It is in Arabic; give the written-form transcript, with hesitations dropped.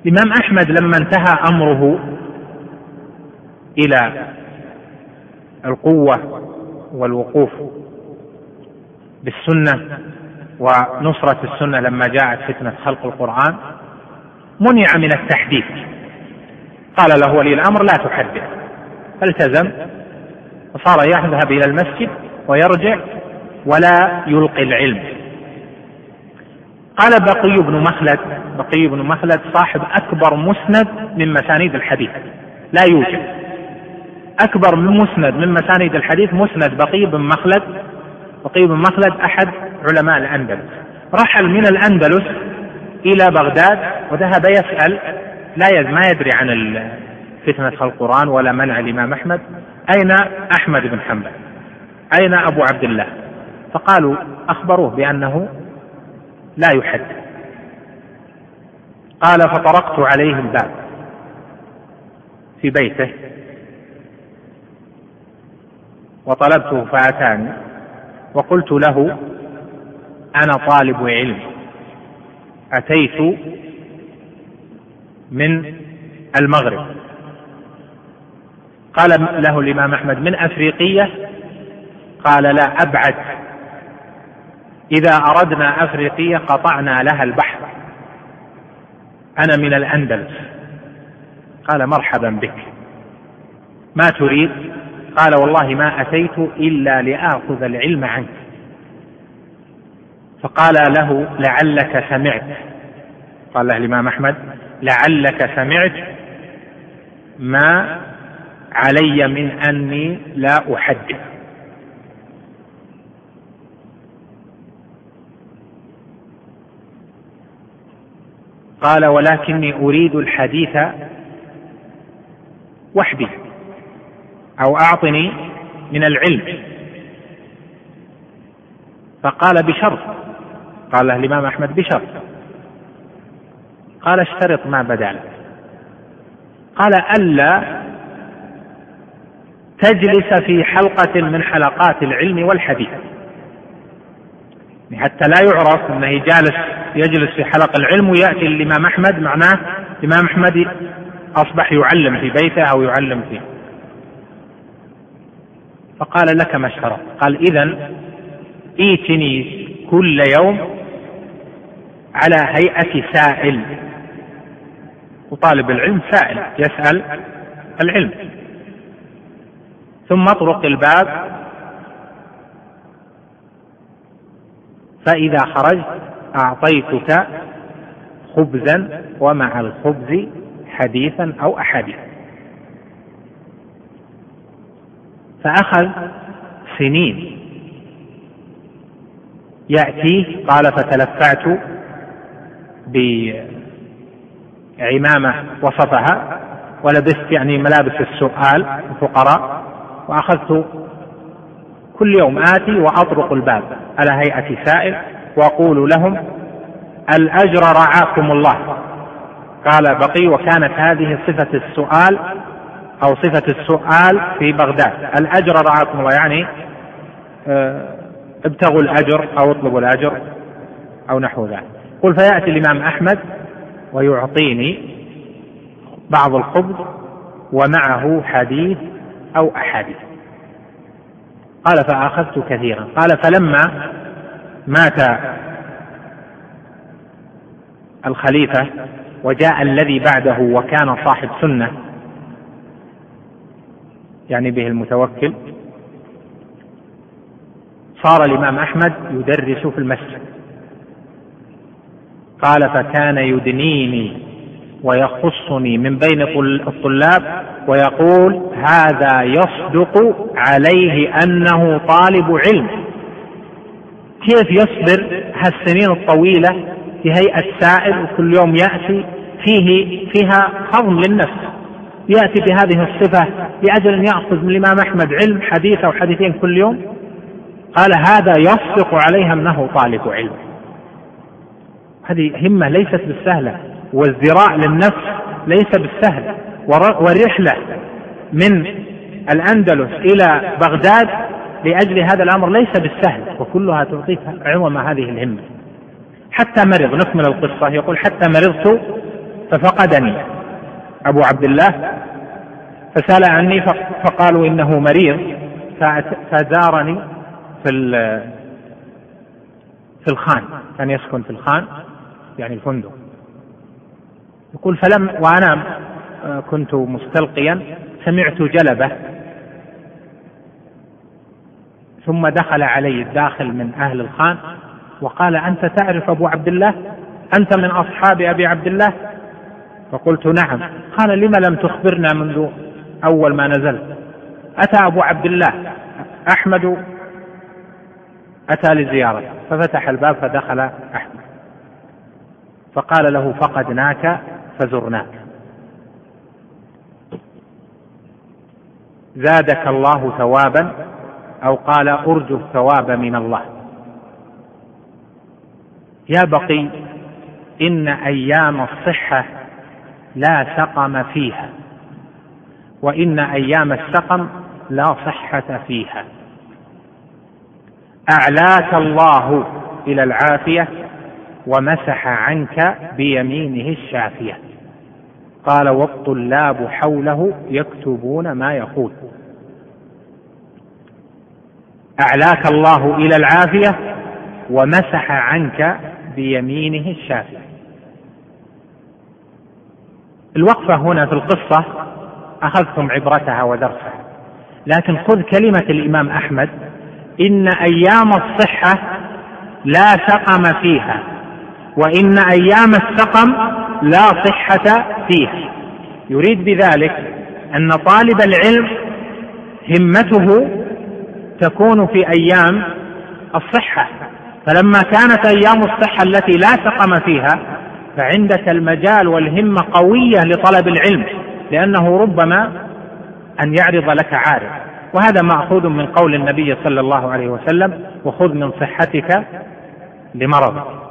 الإمام أحمد لما انتهى أمره إلى القوة والوقوف بالسنة ونصرة السنة لما جاءت فتنة خلق القرآن، منع من التحديث، قال له ولي الأمر لا تحدث، فالتزم وصار يذهب إلى المسجد ويرجع ولا يلقي العلم. قال بقي بن مخلد صاحب أكبر مسند من مسانيد الحديث، لا يوجد أكبر من مسند من مسانيد الحديث مسند بقي بن مخلد أحد علماء الأندلس، رحل من الأندلس إلى بغداد وذهب يسأل ما يدري عن فتنة خلق القرآن ولا منع الإمام أحمد، أين أحمد بن حنبل، أين أبو عبد الله؟ فقالوا أخبروه بأنه لا يحدث. قال فطرقت عليه الباب في بيته وطلبته فأتاني وقلت له أنا طالب علم أتيت من المغرب. قال له الإمام أحمد من أفريقية؟ قال لا أبعد، إذا أردنا أفريقية قطعنا لها البحر، أنا من الأندلس. قال مرحبا بك، ما تريد؟ قال والله ما أتيت إلا لآخذ العلم عنك. فقال له لعلك سمعت، قال له الإمام أحمد لعلك سمعت ما علي من أني لا أحدث. قال ولكني أريد الحديث وحدي، أو أعطني من العلم. فقال بشرط، قال له الإمام أحمد بشرط. قال اشترط ما بدا لك. قال ألا تجلس في حلقة من حلقات العلم والحديث، حتى لا يعرف أنه يجلس في حلق العلم ويأتي الإمام أحمد، معناه الإمام أحمد أصبح يعلم في بيته أو يعلم فيه. فقال لك ما اشترط. قال إذن ائتني كل يوم على هيئة سائل، وطالب العلم سائل يسأل العلم، ثم اطرق الباب، فإذا خرجت أعطيتك خبزا ومع الخبز حديثا أو أحاديث. فأخذ سنين يأتيه. قال فتلفعت بعمامة وصفها ولبست ملابس السؤال الفقراء، وأخذت كل يوم آتي وأطرق الباب على هيئة سائل وأقول لهم الأجر رعاكم الله. قال بقي وكانت هذه صفة السؤال أو صفة السؤال في بغداد، الأجر رعاكم الله، ابتغوا الأجر أو اطلبوا الأجر أو نحو ذلك. قل فيأتي الإمام أحمد ويعطيني بعض الخبز ومعه حديث أو أحاديث. قال فأخذت كثيرا. قال فلما مات الخليفة وجاء الذي بعده وكان صاحب سنة، به المتوكل، صار الإمام أحمد يدرس في المسجد. قال فكان يدنيني ويخصني من بين الطلاب ويقول هذا يصدق عليه أنه طالب علم. كيف يصبر هالسنين الطويلة في هيئة سائل وكل يوم يأتي فيها هضم للنفس، يأتي بهذه الصفة لأجل أن يأخذ من الإمام أحمد علم حديث أو حديثين كل يوم؟ قال هذا يصدق عليها أنه طالب علم. هذه همة ليست بالسهلة، والذراع للنفس ليس بالسهل، والرحلة من الأندلس إلى بغداد لأجل هذا الأمر ليس بالسهل، وكلها تعطيك عظم هذه الهمة. حتى مرض، نكمل القصة، يقول حتى مرضت ففقدني أبو عبد الله فسأل عني فقالوا إنه مريض، فزارني في الخان، كان يسكن في الخان يعني الفندق. يقول وأنا كنت مستلقيا سمعت جلبة، ثم دخل علي الداخل من أهل الخان وقال: أنت تعرف أبو عبد الله؟ أنت من أصحاب أبي عبد الله؟ فقلت: نعم. قال: لما لم تخبرنا منذ أول ما نزلت؟ أتى أبو عبد الله أحمد، أتى لزيارة، ففتح الباب فدخل أحمد فقال له: فقدناك فزرناك، زادك الله ثوابا، أو قال: أرجو الثواب من الله. يا بقي، إن أيام الصحة لا سقم فيها، وإن أيام السقم لا صحة فيها. أعلاك الله إلى العافية ومسح عنك بيمينه الشافية. قال: والطلاب حوله يكتبون ما يقول. أعلاك الله إلى العافية ومسح عنك بيمينه الشافية. الوقفة هنا في القصة أخذتم عبرتها ودرسها، لكن خذ كلمة الإمام أحمد: إن أيام الصحة لا سقم فيها، وإن أيام السقم لا صحة فيها. يريد بذلك أن طالب العلم همته تكون في أيام الصحة، فلما كانت أيام الصحة التي لا سقم فيها فعندك المجال والهمة قوية لطلب العلم، لأنه ربما أن يعرض لك عارض. وهذا مأخوذ من قول النبي صلى الله عليه وسلم: وخذ من صحتك لمرضك.